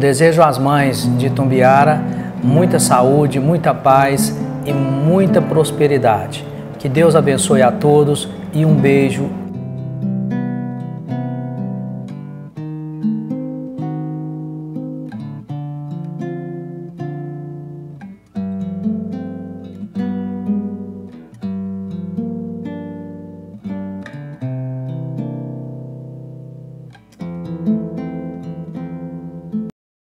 desejo às mães de Itumbiara muita saúde, muita paz e muita prosperidade. Que Deus abençoe a todos e um beijo